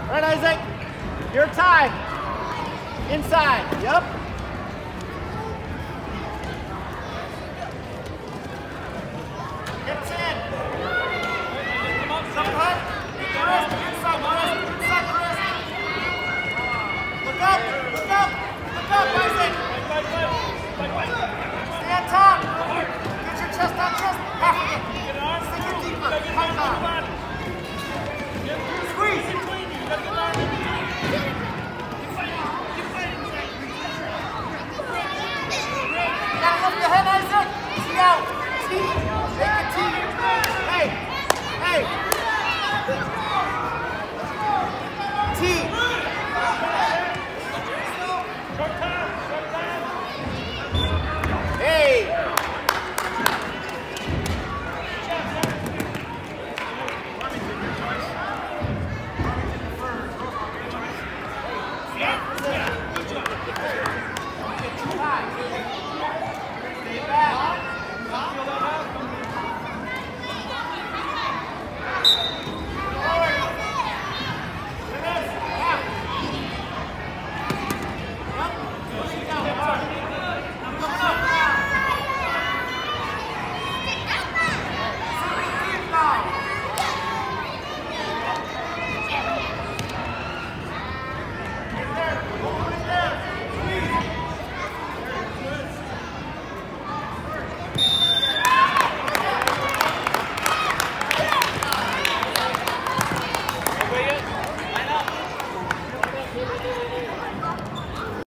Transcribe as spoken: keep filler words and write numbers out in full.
Right, Isaac? You're tied. Inside. Yep. Hips in. Some punt. Wrist. Inside the wrist. Inside the wrist. Look up. Look up. Look up, Isaac. Stay on top. Get your chest on chest. Half of it. Stick it deeper. Come down.